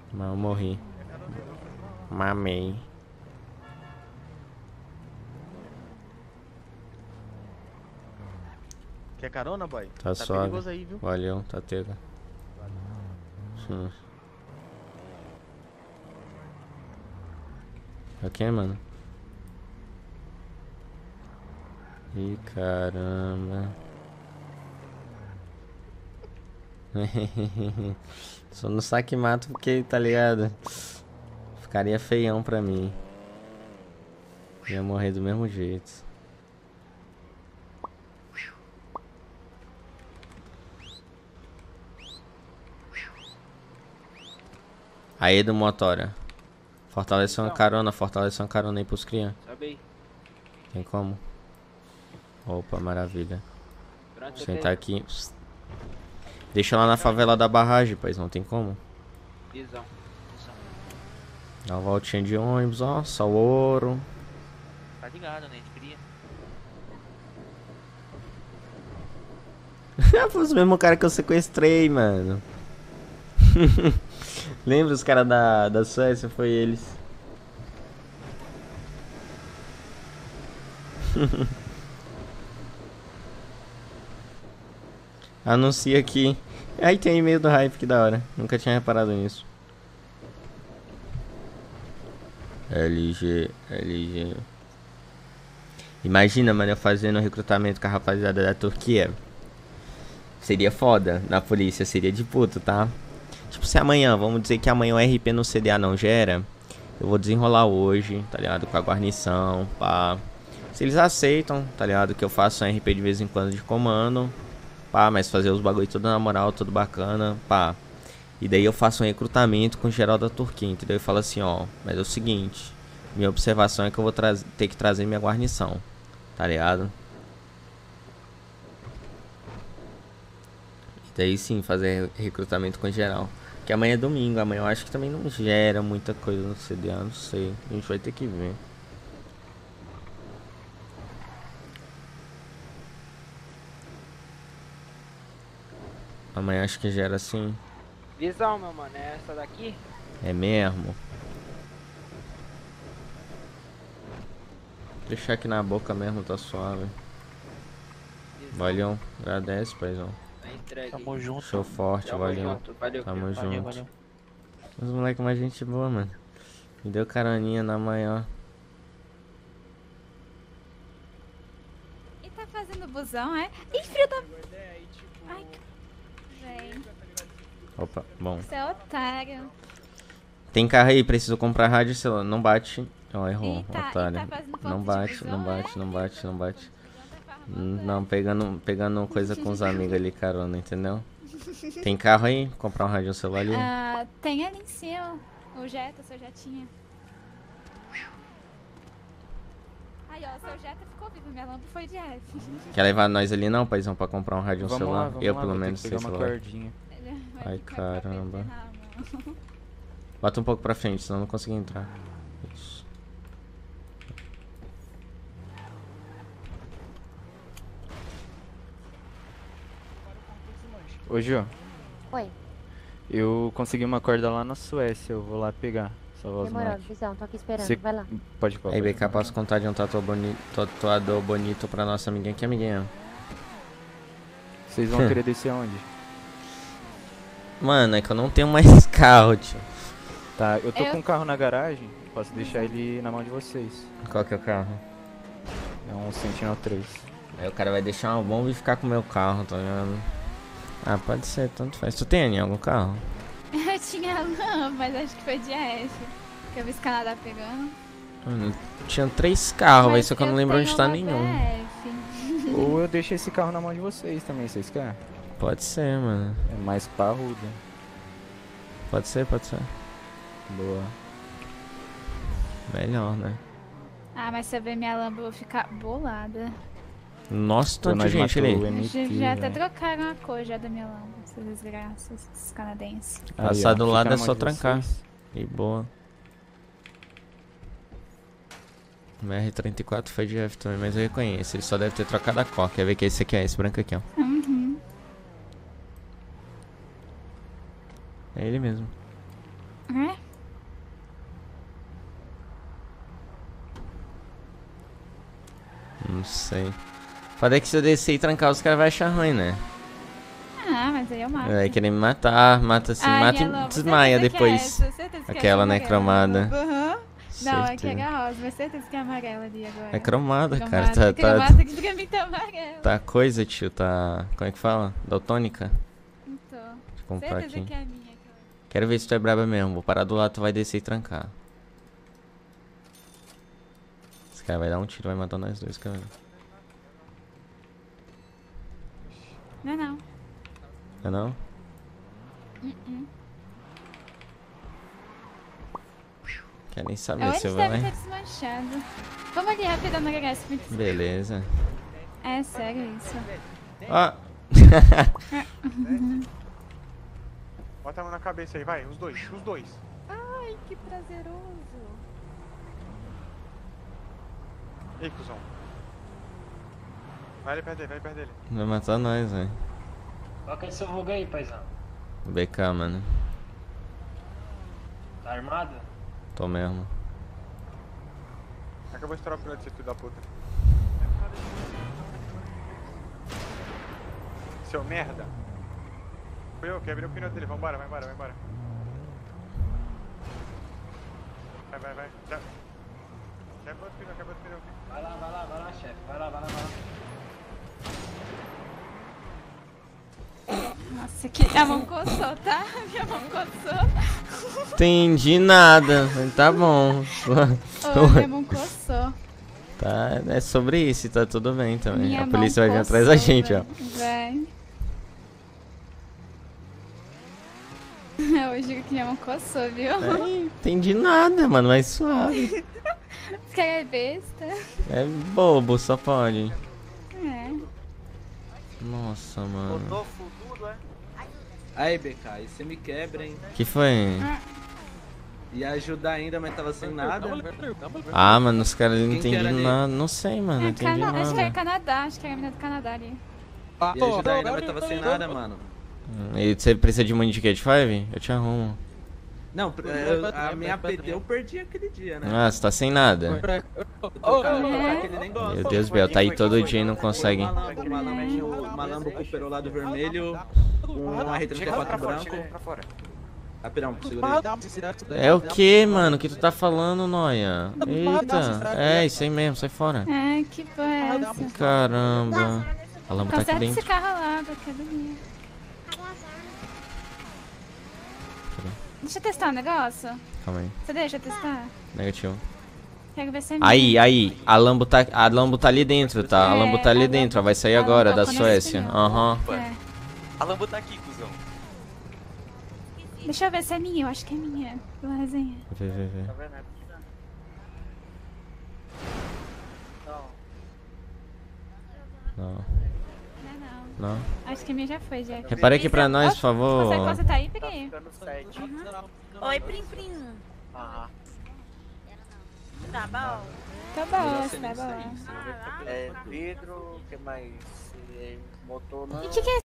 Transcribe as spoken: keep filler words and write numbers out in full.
Mas eu morri. Mamei. Quer carona, boy? Tá, Tá suave. perigoso aí, viu? Valeu, tá tega. Hum. Ok, mano? Ih, caramba. Só no saque mato porque, tá ligado? Ficaria feião pra mim. Ia morrer do mesmo jeito. Aí do Motora. Fortalece uma carona, fortalece uma carona aí pros crianças. Sobe aí. Tem como? Opa, maravilha. Pronto, Sentar aqui. Deixa lá na favela da barragem, pois não tem como. Visão. Visão. Dá uma voltinha de ônibus, ó. Só o ouro. Tá ligado, né? A gente cria. Foi os mesmos caras que eu sequestrei, mano. Lembra os caras da, da Suécia? Foi eles. Anuncia aqui. Aí tem e-mail do hype, que da hora. Nunca tinha reparado nisso. L G, L G. Imagina, mano, eu fazendo recrutamento com a rapaziada da Turquia. Seria foda na polícia, seria de puto, tá? Tipo, se amanhã, vamos dizer que amanhã o R P no C D A não gera, eu vou desenrolar hoje, tá ligado? Com a guarnição, pá. Se eles aceitam, tá ligado? Que eu faço um R P de vez em quando de comando, pá, mas fazer os bagulho tudo na moral, tudo bacana, pá. E daí eu faço um recrutamento com o geral da Turquia, entendeu? E falo assim, ó, mas é o seguinte, minha observação é que eu vou ter que trazer minha guarnição, tá ligado? E daí sim, fazer recrutamento com geral. Que amanhã é domingo, amanhã eu acho que também não gera muita coisa no C D A, não sei. A gente vai ter que ver. Amanhã acho que gera sim. Visão, meu mano. É essa daqui? É mesmo? Deixar aqui na boca mesmo, tá suave. Visão. Valeu, agradece, paizão. Tá entregue. Tamo junto. Show forte, Tamo valeu. junto. Valeu. Tamo Valeu, junto. valeu. Os moleques mais gente boa, mano. Me deu caroninha na maior. E tá fazendo busão, é? Ih, filho da... Ai, que... Véi, Opa, bom. você é otário. Tem carro aí, preciso comprar rádio e celular. Não bate. Ó, errou, E tá, otário. e tá fazendo ponto Não de bate, visão, não é? bate, não bate, não bate. Tá farmando, é? Não, pegando, pegando coisa com os amigos ali, carona, entendeu? Tem carro aí? Comprar um rádio e um celular ali? Ah, tem ali em cima o Jetta, seu Jetinha. Aí, ó, seu Jetta ficou vivo, minha lampa foi de F. Quer levar nós ali não, paizão, pra comprar um rádio e um Vamos celular? lá, vamos Eu, lá, pelo vou ter menos, que sei pegar uma celular. cordinha. Ele vai Ai, ficar com a caramba. P T na mão. Bota um pouco pra frente, senão eu não consigo entrar. Isso. Ô, Gio, Oi, eu consegui uma corda lá na Suécia, eu vou lá pegar. Salvar os demorou, moleques. visão, tô aqui esperando, Cê- vai lá. Pode falar. Aí, pode B K, falar. posso contar de um tatuador bonito, tatuador bonito pra nossa amiguinha? Que amiguinha? Vocês vão querer descer aonde? Mano, é que eu não tenho mais carro, tio. Tá, eu tô Eu- com um carro na garagem, posso deixar ele na mão de vocês. Qual que é o carro? É um Sentinel três. Aí o cara vai deixar uma bomba e ficar com o meu carro, tá ligado? Ah, pode ser, tanto faz. Tu tem, Aninha, algum carro? Eu tinha não, mas acho que foi de F. Que eu vi esse Canadá pegando. Mano, tinha três carros, velho, Mas só que eu não lembro tenho onde tá uma nenhum. B F. Ou eu deixo esse carro na mão de vocês também, vocês querem? Pode ser, mano. É mais parrudo. Pode ser, pode ser. Boa. Melhor, né? Ah, mas se eu ver minha lamba, eu vou ficar bolada. Nossa, Pô, tanto de nós gente matou ali. o M T, Já até velho. trocaram a cor já da minha lamba, essas desgraças, esses canadenses. Aí, Passar ó, do fica lado na é mão só de trancar. vocês. E boa. O R trinta e quatro foi de F também, mas eu reconheço. Ele só deve ter trocado a cor. Quer ver que esse aqui é esse branco aqui, ó. Uhum. É ele mesmo. É? Não sei. Foda é que se eu descer e trancar, os caras vão achar ruim, né? Ah, mas aí eu mato. Vai querer me matar, mata assim, Ai, mata minha e loba, desmaia certeza que é depois. essa, certeza que é Aquela, essa né, amarela. cromada. Aham. Não, é que Certeza. é rosa, mas certeza que é amarela ali agora. É cromada, cara. Cromada, Tá, tá, cromada que pra mim tá amarela. tá coisa, tio. Tá. Como é que fala? Daltônica. Então, Deixa eu comprar certeza aqui. que é a minha. aquela. Quero ver se tu é braba mesmo. Vou parar do lado, tu vai descer e trancar. Esse cara vai dar um tiro, vai matar nós dois, cara. Não é não. Não é não? Uh-uh. Quer nem saber Eu se eles eu vou, devem ter né? desmanchado. Vamos ali rapidão no H S. Beleza. É sério isso. Ó. Bota a mão na cabeça aí, vai. Os dois, os dois. Ai, que prazeroso. Ei, cuzão. Vai ali perto dele, vai ali perto dele. Vai matar nós, velho. Qual que é seu vulgo aí, paizão? B K, mano. Tá armado? Tô mesmo. Acabou de estourar o pneu desse filho da puta. Seu merda. Fui eu que abri o pneu dele. Vambora, vai embora, vai embora. Vai, vai, vai. Já. Quebra outro pneu, quebra outro pneu. Vai lá, vai lá, vai lá, chefe. Vai lá, vai lá, vai lá. Nossa, que minha mão coçou, tá? Minha mão coçou. Entendi nada. Tá bom. Oh, minha mão coçou. Tá, é sobre isso, tá tudo bem também. Minha A polícia vai mão vir atrás da coçou, gente, ó. velho. Vai. Eu juro que minha mão coçou, viu? É, entendi nada, mano, mas suave. Esse cara é besta. É bobo, só pode. É. Nossa, mano. Botou futudo, é? Aí, B K, aí você me quebra, hein? Que foi? Ia ajudar ainda, mas tava sem nada. Ah, mano, os caras não Quem que era entendiam ali? nada. Não sei, mano, não É entendi Cana... Acho que é nada. Canadá, acho que é a menina do Canadá ali. Ia ajudar ainda, mas tava sem nada, mano. E você precisa de muito de Cat five? Eu te arrumo. Não, eu- a minha P T eu perdi aquele dia, né? Ah, você tá sem nada. Eu tô com É. aquele negócio. Meu Deus, Bel, tá aí todo dia e não consegue. O malambo, o malambo, o malambo recuperou lá do vermelho, um R trinta e quatro branco. pra fora. Rapidão, segura aí. É o que, mano? O que tu tá falando, Noia? Eita, é isso aí mesmo, sai fora. É, que porra é essa? Caramba. A lâmpada tá aqui Conserta esse dentro. carro lá, da academia. Deixa eu testar um negócio. Calma aí. Você deixa eu testar? Negativo. Quero ver se é minha. Aí, aí, a Lambo tá, a Lambo tá ali dentro, tá? A É, Lambo tá ali a dentro, ó, vai sair a agora, Lambo da tá quando esse Suécia. pneu. Aham. É. A Lambo tá aqui, cuzão. Deixa eu ver se é minha, eu acho que é minha. Pela resenha. Vê, vê, vê. Tá vendo? Não. Não, Não, é não. não. Acho que a minha já foi, já. Repara aqui pra nós, por Você favor. você tá aí? Pega aí. Ficando sete. Oi, Prim Prim. Ah, Tá bom? Tá bom, tá bom. é vidro, o que mais? É, motor não. E o que, que é